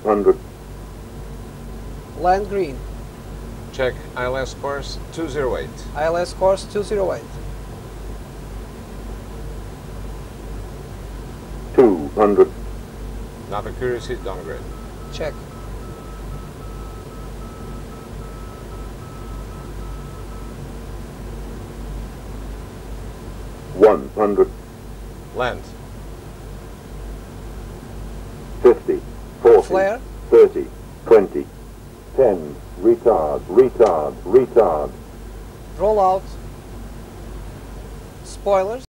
200. Land green. Check ILS course 208. ILS course 208. 200. Nav accuracy downgrade. Check. One hundred. Land. 50. 40. Flare. 30. 20. 10. Retard. Retard. Retard. Roll out. Spoilers.